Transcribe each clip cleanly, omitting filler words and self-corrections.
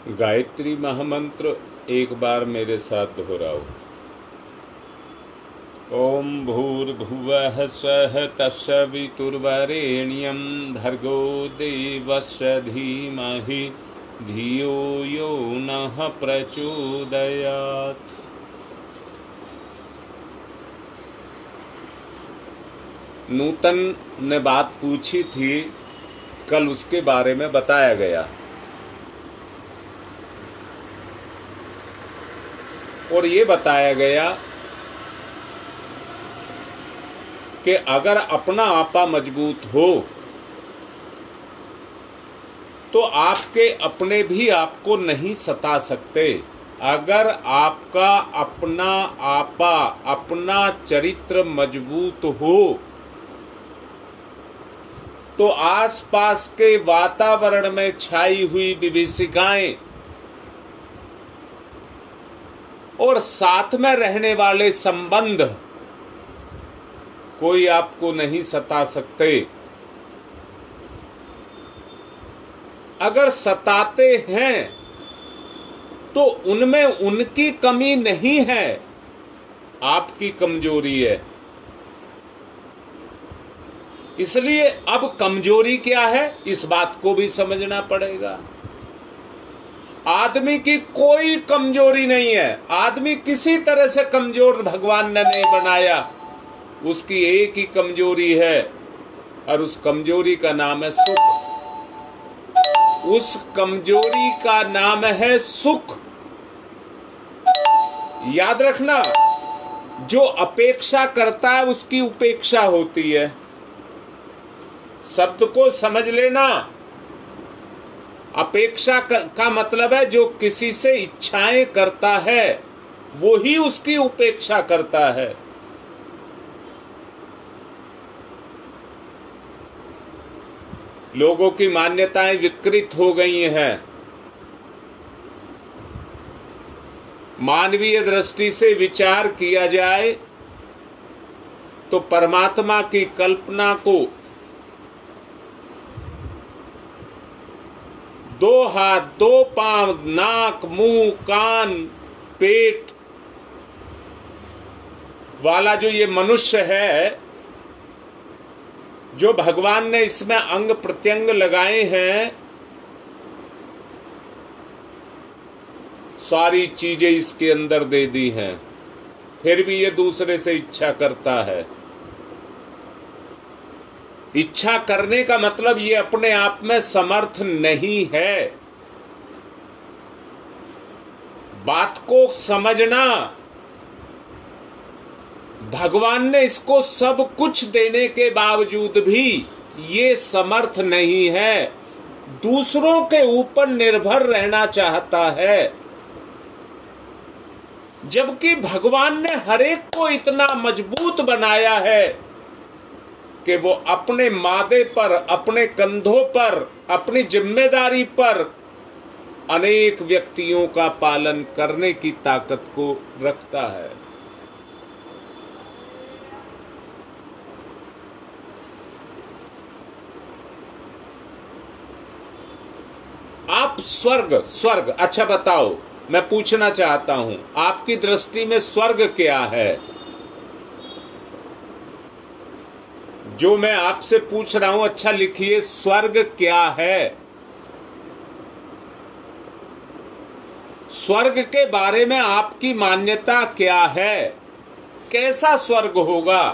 गायत्री महामंत्र एक बार मेरे साथ दोहराओ। ओम भूर्भुवः स्वः तत्सवितुर्वरेण्यं भर्गो देवस्य धीमहि धियो यो नः प्रचोदयात्। नूतन ने बात पूछी थी, कल उसके बारे में बताया गया और ये बताया गया कि अगर अपना आपा मजबूत हो तो आपके अपने भी आपको नहीं सता सकते। अगर आपका अपना आपा, अपना चरित्र मजबूत हो तो आसपास के वातावरण में छाई हुई विभीषिकाएं और साथ में रहने वाले संबंध कोई आपको नहीं सता सकते। अगर सताते हैं तो उनमें उनकी कमी नहीं है, आपकी कमजोरी है। इसलिए अब कमजोरी क्या है, इस बात को भी समझना पड़ेगा। आदमी की कोई कमजोरी नहीं है, आदमी किसी तरह से कमजोर भगवान ने नहीं बनाया। उसकी एक ही कमजोरी है और उस कमजोरी का नाम है सुख। उस कमजोरी का नाम है सुख। याद रखना, जो अपेक्षा करता है उसकी उपेक्षा होती है। शब्द को समझ लेना। अपेक्षा का मतलब है जो किसी से इच्छाएं करता है वो ही उसकी उपेक्षा करता है। लोगों की मान्यताएं विकृत हो गई हैं। मानवीय दृष्टि से विचार किया जाए तो परमात्मा की कल्पना को दो हाथ, दो पांव, नाक, मुंह, कान, पेट वाला जो ये मनुष्य है, जो भगवान ने इसमें अंग प्रत्यंग लगाए हैं, सारी चीजें इसके अंदर दे दी हैं, फिर भी ये दूसरे से इच्छा करता है। इच्छा करने का मतलब ये अपने आप में समर्थ नहीं है। बात को समझना। भगवान ने इसको सब कुछ देने के बावजूद भी ये समर्थ नहीं है, दूसरों के ऊपर निर्भर रहना चाहता है। जबकि भगवान ने हर एक को इतना मजबूत बनाया है कि वो अपने मादे पर, अपने कंधों पर, अपनी जिम्मेदारी पर अनेक व्यक्तियों का पालन करने की ताकत को रखता है। आप स्वर्ग अच्छा बताओ, मैं पूछना चाहता हूं, आपकी दृष्टि में स्वर्ग क्या है? जो मैं आपसे पूछ रहा हूं, अच्छा लिखिए, स्वर्ग क्या है? स्वर्ग के बारे में आपकी मान्यता क्या है? कैसा स्वर्ग होगा?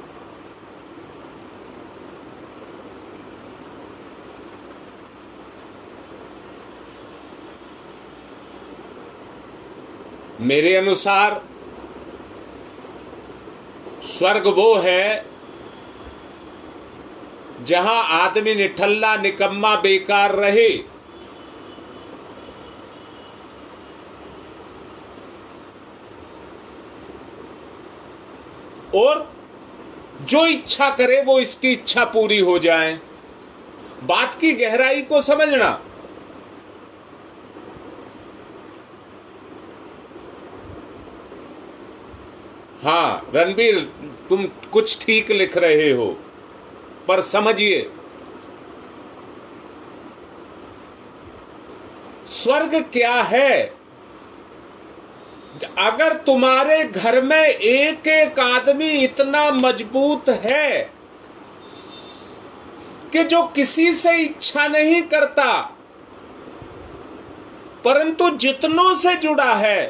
मेरे अनुसार स्वर्ग वो है जहां आदमी निठल्ला, निकम्मा, बेकार रहे, और जो इच्छा करे वो इसकी इच्छा पूरी हो जाए। बात की गहराई को समझना। हाँ रणबीर, तुम कुछ ठीक लिख रहे हो, पर समझिए, स्वर्ग क्या है? अगर तुम्हारे घर में एक एक आदमी इतना मजबूत है कि जो किसी से इच्छा नहीं करता परंतु जितनों से जुड़ा है,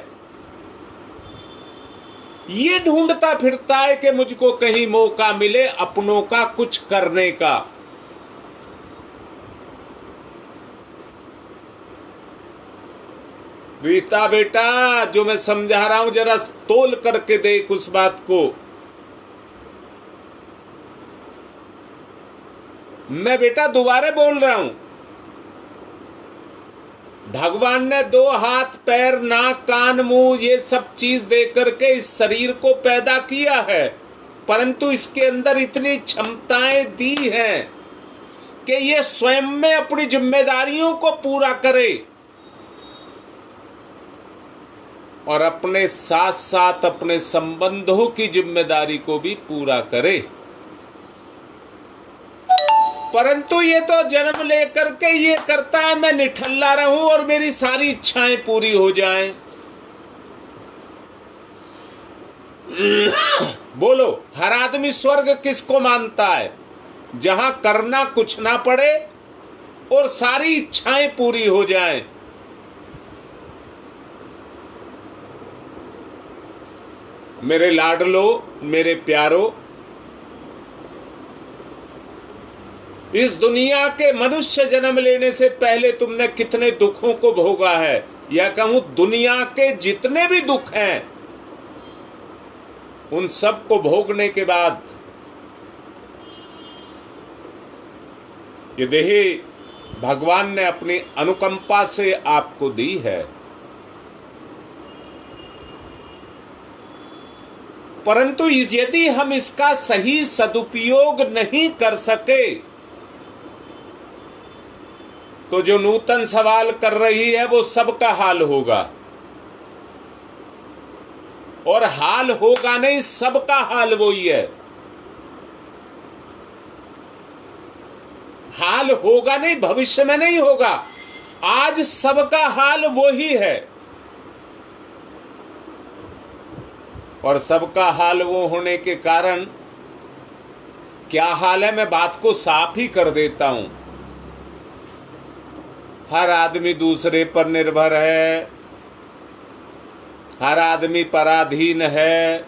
ये ढूंढता फिरता है कि मुझको कहीं मौका मिले अपनों का कुछ करने का। बेटा बेटा, जो मैं समझा रहा हूं जरा तोल करके देख उस बात को। मैं बेटा दोबारा बोल रहा हूं, भगवान ने 2 हाथ पैर नाक कान मुंह ये सब चीज दे करके इस शरीर को पैदा किया है, परंतु इसके अंदर इतनी क्षमताएं दी हैं कि ये स्वयं में अपनी जिम्मेदारियों को पूरा करे और अपने साथ साथ अपने संबंधों की जिम्मेदारी को भी पूरा करे। परंतु ये तो जन्म लेकर के ये करता है मैं निठल्ला रहूं और मेरी सारी इच्छाएं पूरी हो जाएं। बोलो, हर आदमी स्वर्ग किसको मानता है? जहां करना कुछ ना पड़े और सारी इच्छाएं पूरी हो जाएं। मेरे लाडलो, मेरे प्यारो, इस दुनिया के मनुष्य जन्म लेने से पहले तुमने कितने दुखों को भोगा है, या कहूं दुनिया के जितने भी दुख हैं उन सब को भोगने के बाद ये देह भगवान ने अपनी अनुकंपा से आपको दी है। परंतु यदि हम इसका सही सदुपयोग नहीं कर सके तो जो नूतन सवाल कर रही है वो सबका हाल होगा, और हाल होगा नहीं, सबका हाल वही है। हाल होगा नहीं, भविष्य में नहीं होगा, आज सबका हाल वही है। और सबका हाल वो होने के कारण क्या हाल है, मैं बात को साफ ही कर देता हूं। हर आदमी दूसरे पर निर्भर है, हर आदमी पराधीन है,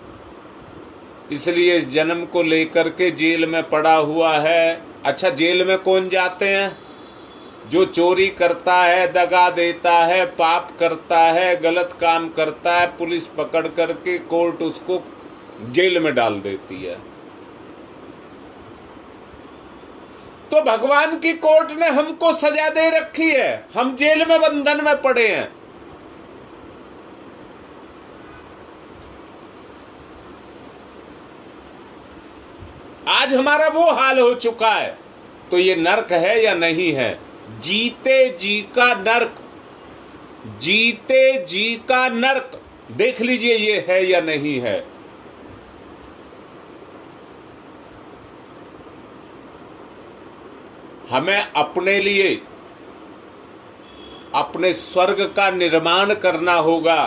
इसलिए इस जन्म को लेकर के जेल में पड़ा हुआ है। अच्छा, जेल में कौन जाते हैं? जो चोरी करता है, दगा देता है, पाप करता है, गलत काम करता है, पुलिस पकड़ करके कोर्ट उसको जेल में डाल देती है। तो भगवान की कोर्ट ने हमको सजा दे रखी है, हम जेल में बंधन में पड़े हैं। आज हमारा वो हाल हो चुका है, तो ये नर्क है या नहीं है? जीते जी का नर्क, जीते जी का नर्क, देख लीजिए ये है या नहीं है। हमें अपने लिए अपने स्वर्ग का निर्माण करना होगा।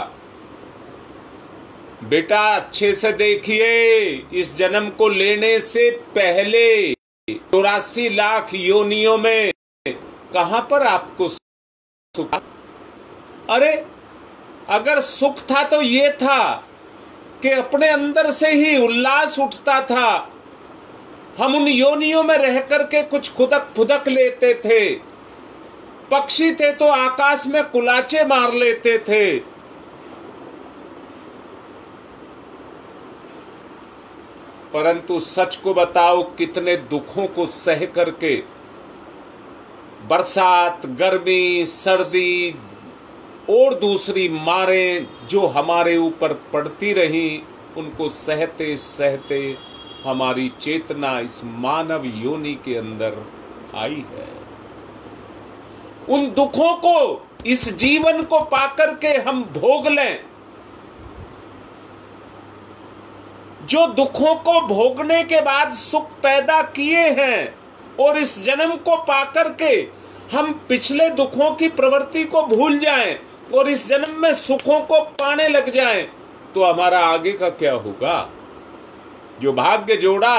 बेटा अच्छे से देखिए, इस जन्म को लेने से पहले 84 लाख योनियों में कहां पर आपको सुख? अरे अगर सुख था तो ये था कि अपने अंदर से ही उल्लास उठता था। हम उन योनियों में रह करके कुछ खुदक फुदक लेते थे, पक्षी थे तो आकाश में कुलाचे मार लेते थे। परंतु सच को बताओ, कितने दुखों को सह करके बरसात, गर्मी, सर्दी और दूसरी मारें जो हमारे ऊपर पड़ती रही, उनको सहते सहते हमारी चेतना इस मानव योनि के अंदर आई है। उन दुखों को, इस जीवन को पाकर के हम भोग लें। जो दुखों को भोगने के बाद सुख पैदा किए हैं और इस जन्म को पाकर के हम पिछले दुखों की प्रवृत्ति को भूल जाएं और इस जन्म में सुखों को पाने लग जाएं, तो हमारा आगे का क्या होगा? जो भाग्य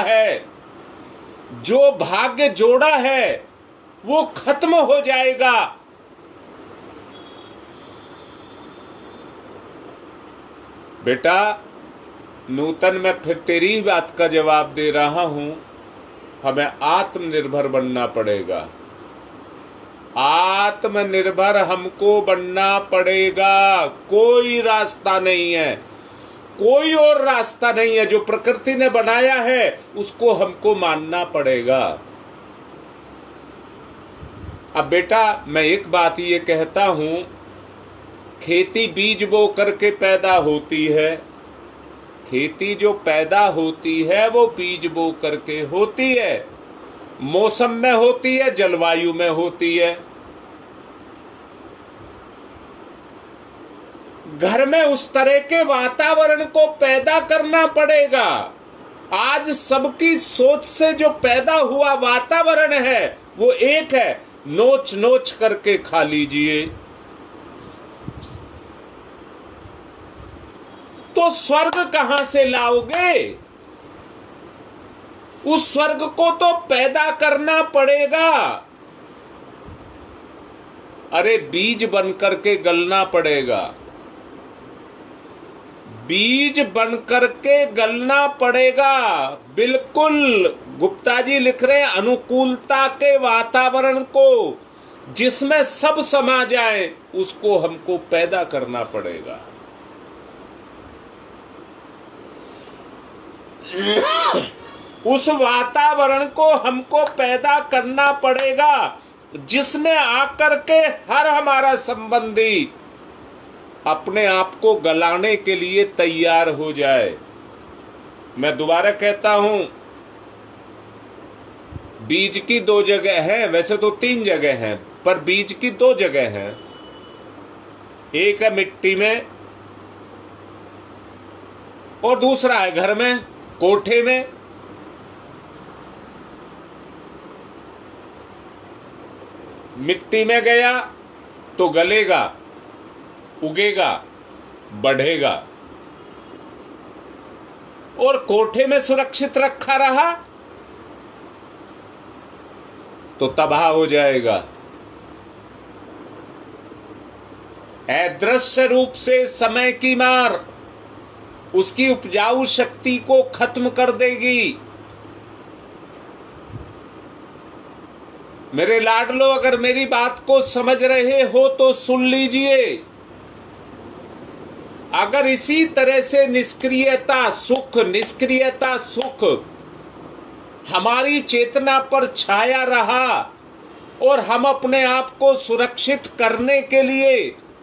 जोड़ा है वो खत्म हो जाएगा। बेटा नूतन, मैं फिर तेरी ही बात का जवाब दे रहा हूं, हमें आत्मनिर्भर बनना पड़ेगा। आत्मनिर्भर हमको बनना पड़ेगा। कोई रास्ता नहीं है, कोई और रास्ता नहीं है। जो प्रकृति ने बनाया है उसको हमको मानना पड़ेगा। अब बेटा मैं एक बात ये कहता हूं, खेती बीज बो करके पैदा होती है। खेती जो पैदा होती है वो बीज बो करके होती है, मौसम में होती है, जलवायु में होती है। घर में उस तरह के वातावरण को पैदा करना पड़ेगा। आज सबकी सोच से जो पैदा हुआ वातावरण है वो एक है, नोच नोच करके खा लीजिए। तो स्वर्ग कहां से लाओगे? उस स्वर्ग को तो पैदा करना पड़ेगा। अरे बीज बन करके गलना पड़ेगा, बीज बन करके गलना पड़ेगा। बिल्कुल गुप्ता जी लिख रहे हैं, अनुकूलता के वातावरण को जिसमें सब समा जाए उसको हमको पैदा करना पड़ेगा। उस वातावरण को हमको पैदा करना पड़ेगा जिसमें आकर के हर हमारा संबंधी अपने आप को गलाने के लिए तैयार हो जाए। मैं दोबारा कहता हूं, बीज की 2 जगह है, वैसे तो 3 जगह हैं, पर बीज की 2 जगह हैं। एक है मिट्टी में और दूसरा है घर में, कोठे में। मिट्टी में गया तो गलेगा, उगेगा, बढ़ेगा, और कोठे में सुरक्षित रखा रहा तो तबाह हो जाएगा। अदृश्य रूप से समय की मार उसकी उपजाऊ शक्ति को खत्म कर देगी। मेरे लाडलो, अगर मेरी बात को समझ रहे हो तो सुन लीजिए। अगर इसी तरह से निष्क्रियता सुख हमारी चेतना पर छाया रहा और हम अपने आप को सुरक्षित करने के लिए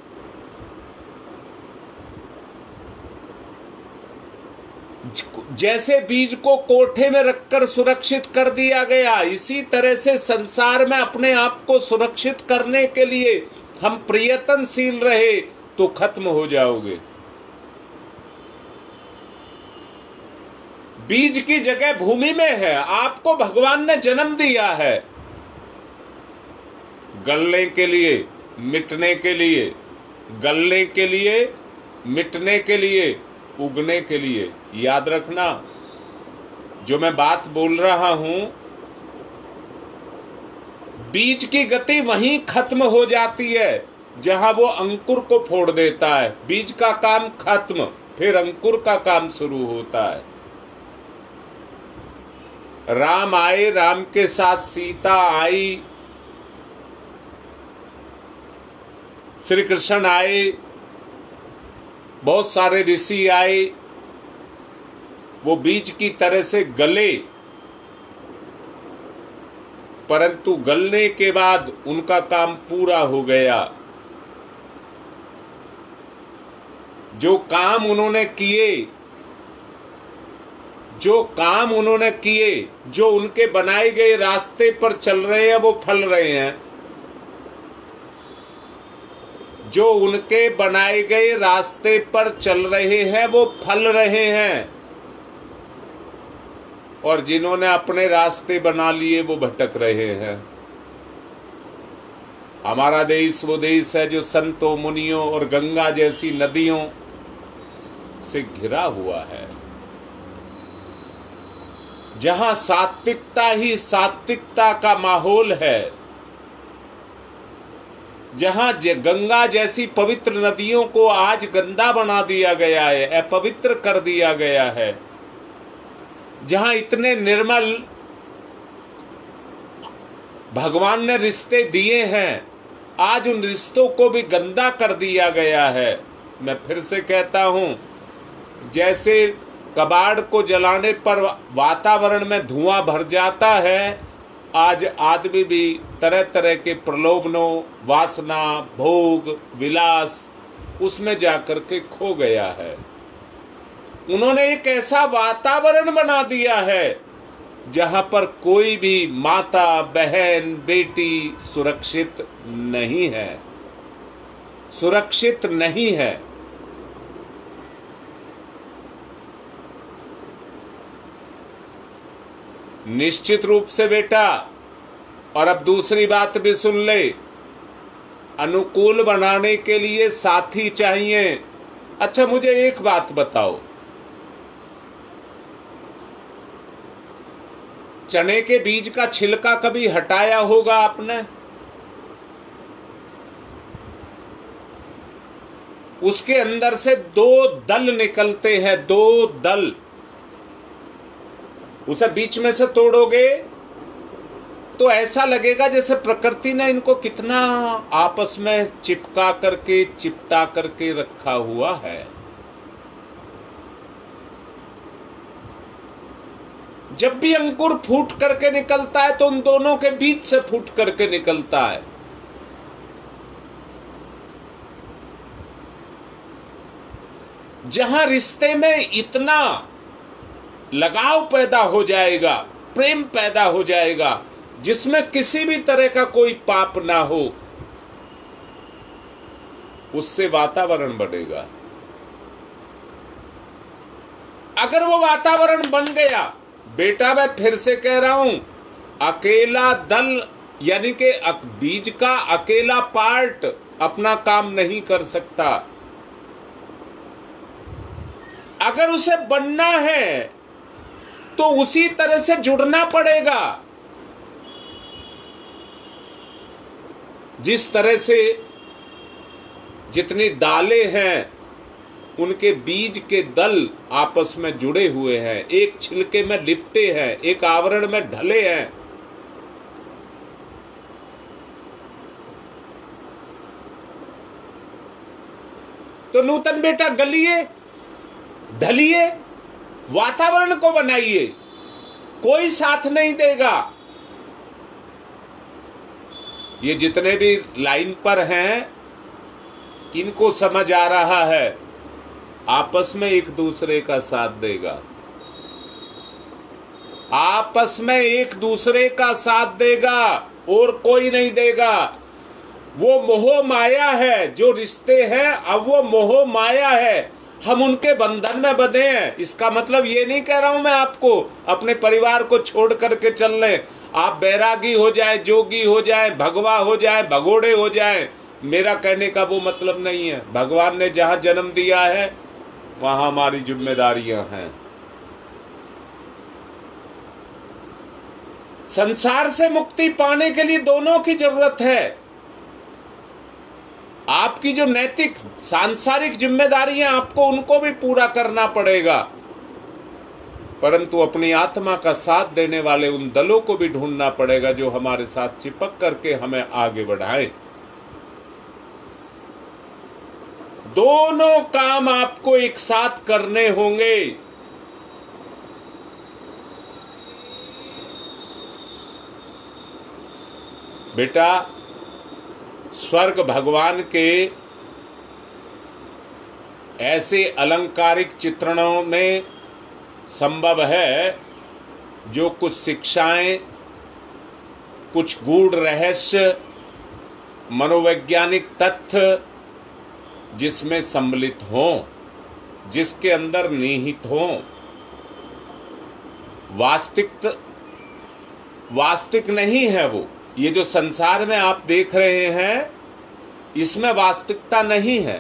जैसे बीज को कोठे में रखकर सुरक्षित कर दिया गया, इसी तरह से संसार में अपने आप को सुरक्षित करने के लिए हम प्रयत्नशील रहे तो खत्म हो जाओगे। बीज की जगह भूमि में है, आपको भगवान ने जन्म दिया है गलने के लिए, मिटने के लिए, गलने के लिए, मिटने के लिए, उगने के लिए। याद रखना, जो मैं बात बोल रहा हूं, बीज की गति वहीं खत्म हो जाती है जहां वो अंकुर को फोड़ देता है। बीज का काम खत्म, फिर अंकुर का काम शुरू होता है। राम आए, राम के साथ सीता आई, श्री कृष्ण आए, बहुत सारे ऋषि आए, वो बीज की तरह से गले, परंतु गलने के बाद उनका काम पूरा हो गया। जो काम उन्होंने किए, जो उनके बनाए गए रास्ते पर चल रहे हैं वो फल रहे हैं। जो उनके बनाए गए रास्ते पर चल रहे हैं वो फल रहे हैं, और जिन्होंने अपने रास्ते बना लिए वो भटक रहे हैं। हमारा देश वो देश है जो संतों, मुनियों और गंगा जैसी नदियों से घिरा हुआ है, जहां सात्विकता ही सात्विकता का माहौल है, जहां गंगा जैसी पवित्र नदियों को आज गंदा बना दिया गया है, अपवित्र कर दिया गया है, जहां इतने निर्मल भगवान ने रिश्ते दिए हैं, आज उन रिश्तों को भी गंदा कर दिया गया है। मैं फिर से कहता हूं, जैसे कबाड़ को जलाने पर वातावरण में धुआं भर जाता है, आज आदमी भी तरह तरह के प्रलोभनों, वासना, भोग, विलास उसमें जाकर के खो गया है। उन्होंने एक ऐसा वातावरण बना दिया है जहां पर कोई भी माता, बहन, बेटी सुरक्षित नहीं है, सुरक्षित नहीं है। निश्चित रूप से बेटा, और अब दूसरी बात भी सुन ले, अनुकूल बनाने के लिए साथी चाहिए। अच्छा मुझे एक बात बताओ, चने के बीज का छिलका कभी हटाया होगा आपने? उसके अंदर से दो दल निकलते हैं, दो दल। उसे बीच में से तोड़ोगे तो ऐसा लगेगा जैसे प्रकृति ने इनको कितना आपस में चिपका करके, चिपटा करके रखा हुआ है। जब भी अंकुर फूट करके निकलता है तो उन दोनों के बीच से फूट करके निकलता है। जहां रिश्ते में इतना लगाव पैदा हो जाएगा, प्रेम पैदा हो जाएगा, जिसमें किसी भी तरह का कोई पाप ना हो, उससे वातावरण बढ़ेगा। अगर वो वातावरण बन गया, बेटा मैं फिर से कह रहा हूं, अकेला दल यानी कि बीज का अकेला पार्ट अपना काम नहीं कर सकता। अगर उसे बनना है तो उसी तरह से जुड़ना पड़ेगा जिस तरह से जितनी दालें हैं उनके बीज के दल आपस में जुड़े हुए हैं, एक छिलके में लिपटे हैं, एक आवरण में ढले हैं। तो नूतन बेटा गलिए, ढलिए, वातावरण को बनाइए। कोई साथ नहीं देगा। ये जितने भी लाइन पर हैं, इनको समझ आ रहा है, आपस में एक दूसरे का साथ देगा, आपस में एक दूसरे का साथ देगा और कोई नहीं देगा। वो मोह माया है, जो रिश्ते हैं अब वो मोह माया है। हम उनके बंधन में बंधे हैं। इसका मतलब ये नहीं कह रहा हूं मैं आपको अपने परिवार को छोड़ करके चल लें, आप बैरागी हो जाए, जोगी हो जाए, भगवा हो जाए, भगोड़े हो जाए। मेरा कहने का वो मतलब नहीं है। भगवान ने जहां जन्म दिया है वहां हमारी जिम्मेदारियां हैं। संसार से मुक्ति पाने के लिए दोनों की जरूरत है। आपकी जो नैतिक सांसारिक जिम्मेदारियां आपको उनको भी पूरा करना पड़ेगा, परंतु अपनी आत्मा का साथ देने वाले उन दलों को भी ढूंढना पड़ेगा जो हमारे साथ चिपक करके हमें आगे बढ़ाएं। दोनों काम आपको एक साथ करने होंगे। बेटा, स्वर्ग भगवान के ऐसे अलंकारिक चित्रणों में संभव है जो कुछ शिक्षाएं, कुछ गूढ़ रहस्य, मनोवैज्ञानिक तथ्य जिसमें सम्मिलित हों, जिसके अंदर निहित हों। वास्तविक नहीं है वो, ये जो संसार में आप देख रहे हैं इसमें वास्तविकता नहीं है।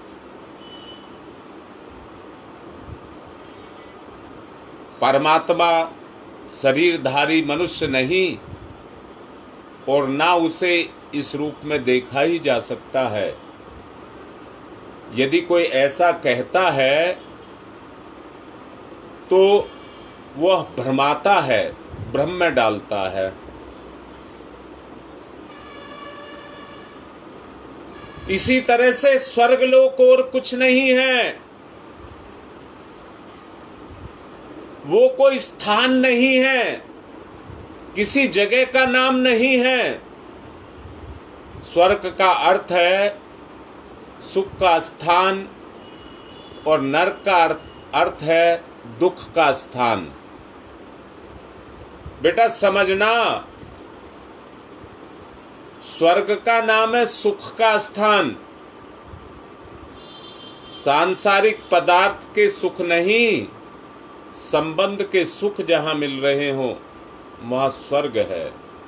परमात्मा शरीरधारी मनुष्य नहीं और ना उसे इस रूप में देखा ही जा सकता है। यदि कोई ऐसा कहता है तो वह भ्रमाता है, भ्रम में डालता है। इसी तरह से स्वर्गलोक और कुछ नहीं है, वो कोई स्थान नहीं है, किसी जगह का नाम नहीं है। स्वर्ग का अर्थ है सुख का स्थान और नरक का अर्थ है दुख का स्थान। बेटा समझना, स्वर्ग का नाम है सुख का स्थान, सांसारिक पदार्थ के सुख नहीं, संबंध के सुख जहां मिल रहे हो वहां स्वर्ग है।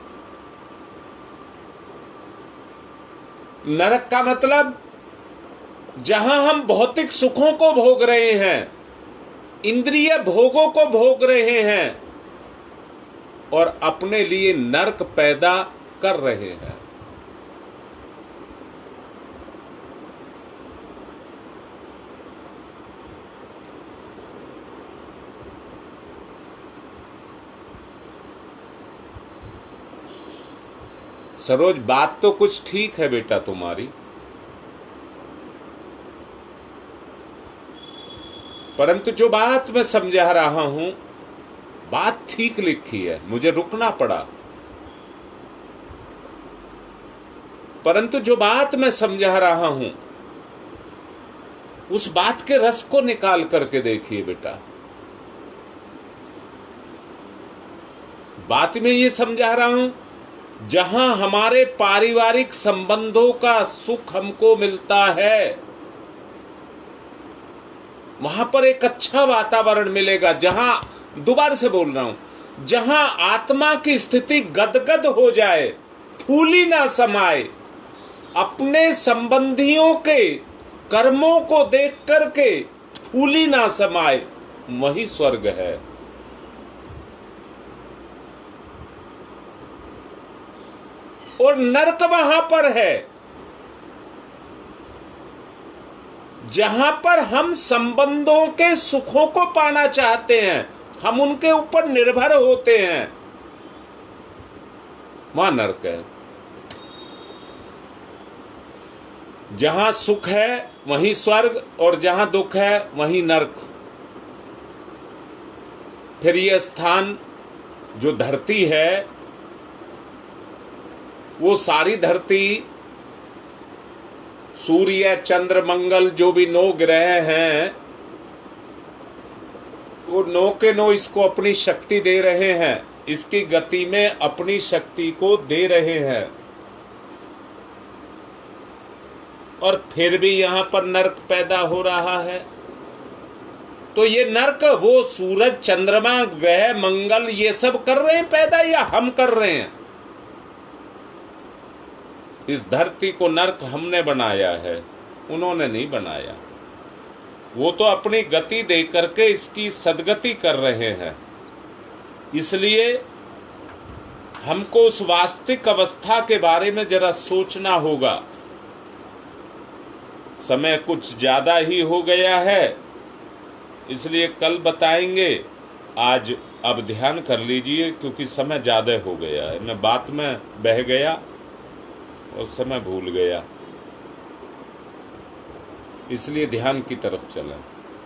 नरक का मतलब जहां हम भौतिक सुखों को भोग रहे हैं, इंद्रिय भोगों को भोग रहे हैं और अपने लिए नरक पैदा कर रहे हैं। सरोज, बात तो कुछ ठीक है बेटा तुम्हारी, परंतु जो बात मैं समझा रहा हूं बात ठीक लिखी है, मुझे रुकना पड़ा, परंतु जो बात मैं समझा रहा हूं उस बात के रस को निकाल करके देखिए बेटा। बात में ये समझा रहा हूं, जहां हमारे पारिवारिक संबंधों का सुख हमको मिलता है वहां पर एक अच्छा वातावरण मिलेगा। जहां, दोबारा से बोल रहा हूं, जहां आत्मा की स्थिति गदगद हो जाए, फूली ना समाए, अपने संबंधियों के कर्मों को देख करके फूली ना समाए, वही स्वर्ग है। और नरक वहां पर है जहां पर हम संबंधों के सुखों को पाना चाहते हैं, हम उनके ऊपर निर्भर होते हैं, वहां नरक है। जहां सुख है वहीं स्वर्ग और जहां दुख है वहीं नरक। फिर यह स्थान जो धरती है, वो सारी धरती, सूर्य, चंद्र, मंगल, जो भी 9 ग्रह हैं, वो 9 के 9 इसको अपनी शक्ति दे रहे हैं, इसकी गति में अपनी शक्ति को दे रहे हैं, और फिर भी यहां पर नरक पैदा हो रहा है। तो ये नरक वो सूरज, चंद्रमा, ग्रह, मंगल ये सब कर रहे हैं पैदा, या हम कर रहे हैं? इस धरती को नरक हमने बनाया है, उन्होंने नहीं बनाया। वो तो अपनी गति दे करके इसकी सदगति कर रहे हैं। इसलिए हमको उस वास्तविक अवस्था के बारे में जरा सोचना होगा। समय कुछ ज्यादा ही हो गया है, इसलिए कल बताएंगे। आज अब ध्यान कर लीजिए, क्योंकि समय ज्यादा हो गया है। मैं बात में बह गया और समय भूल गया, इसलिए ध्यान की तरफ चलें।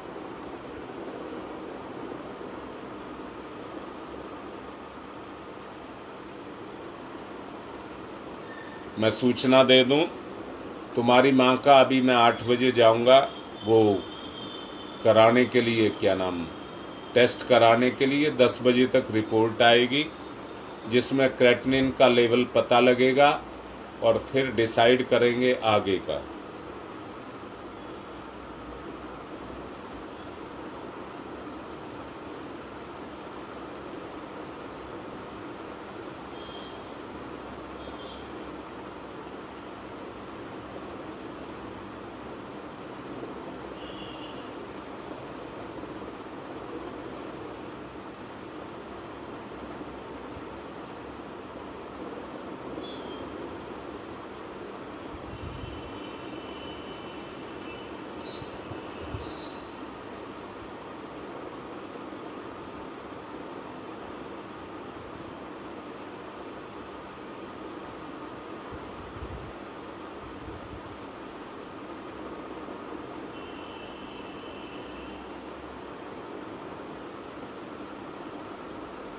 मैं सूचना दे दूं, तुम्हारी माँ का अभी मैं 8 बजे जाऊंगा वो कराने के लिए, क्या नाम, टेस्ट कराने के लिए। 10 बजे तक रिपोर्ट आएगी जिसमें क्रेटिनिन का लेवल पता लगेगा और फिर डिसाइड करेंगे आगे का।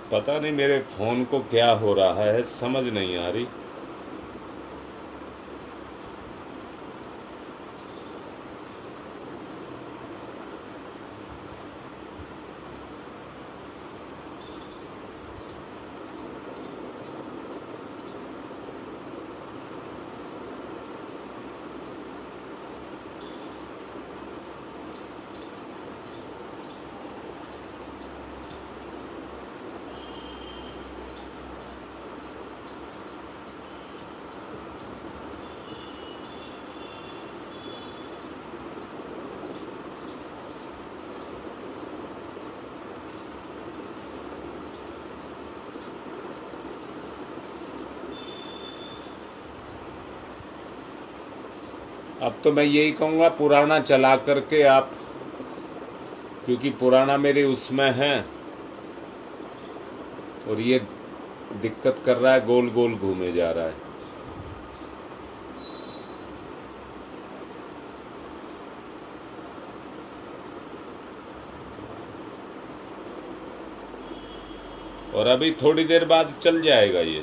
पता नहीं मेरे फ़ोन को क्या हो रहा है, समझ नहीं आ रही। अब तो मैं यही कहूँगा पुराना चला करके आप, क्योंकि पुराना मेरे उसमें है और ये दिक्कत कर रहा है, गोल गोल घूमे जा रहा है। और अभी थोड़ी देर बाद चल जाएगा ये।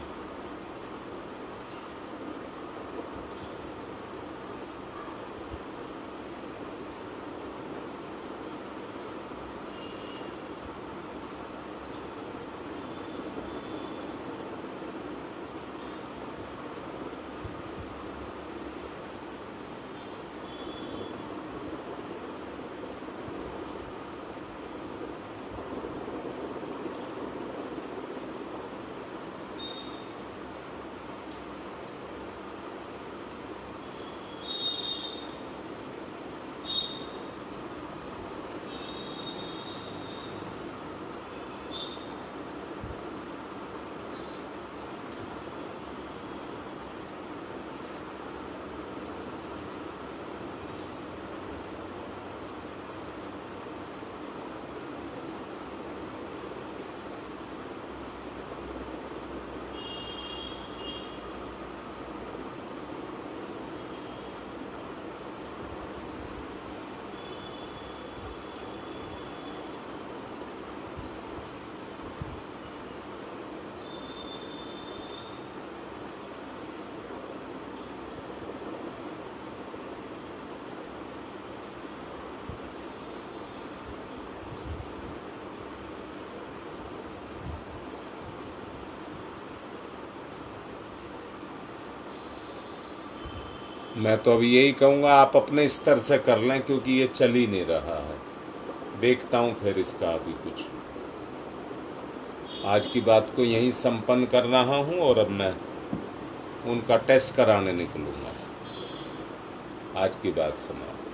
मैं तो अभी यही कहूँगा आप अपने स्तर से कर लें, क्योंकि ये चल ही नहीं रहा है। देखता हूँ फिर इसका अभी कुछ। आज की बात को यहीं संपन्न कर रहा हूँ और अब मैं उनका टेस्ट कराने निकलूँगा। आज की बात समाप्त।